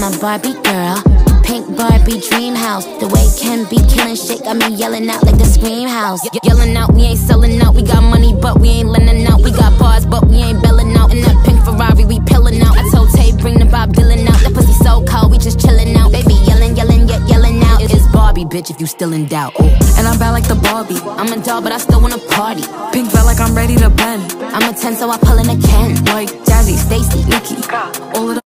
my Barbie girl. Pink Barbie dream house. The way Ken be killing shit got me yelling out like the Scream House. Yelling out, we ain't selling out. We got money, but we ain't lending out. We got bars, but we ain't belling out. In that pink Ferrari, we pillin' out. I told Tay, bring the Bob Dylan out. That pussy so cold, we just chillin' out. Baby yelling, yelling, yet yelling out. It's Barbie, bitch, if you still in doubt. Ooh. And I'm bad like the Barbie. I'm a doll, but I still wanna party. Pink felt like I'm ready to bend. I'm a 10, so I pull in a Ken. Like Jazzy, Stacy, Nikki, all of the